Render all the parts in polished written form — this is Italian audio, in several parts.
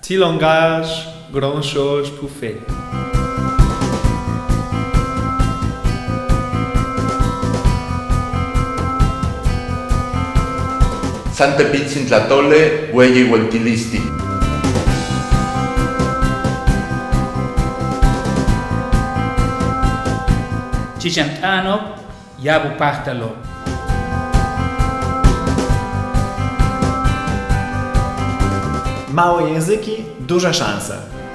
petit langage, grand chose pour faire. Sante pizzin tlatolle, huelle hueltilisti. Cichantano, yabu partalo. Małe języki, duże szanse.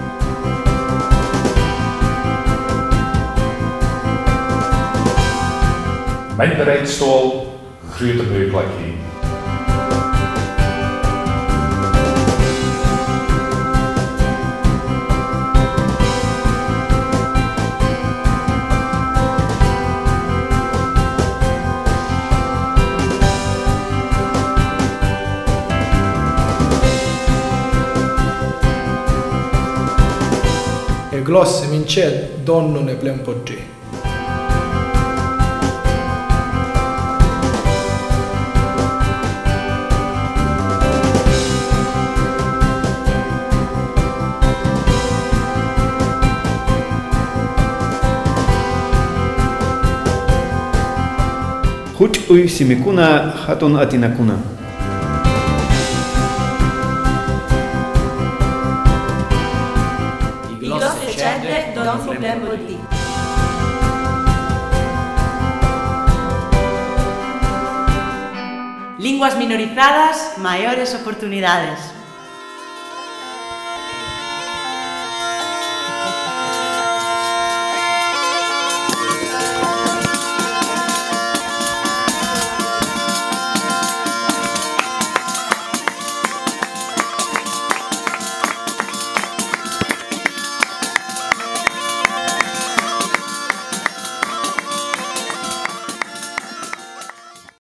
Mijn bereidstoel, grote beukplekje. Glosse mincel donno ne plen poggi. Huch uy simikuna hatun atinakuna. Don problema di. Lenguas minorizadas, mayores oportunidades.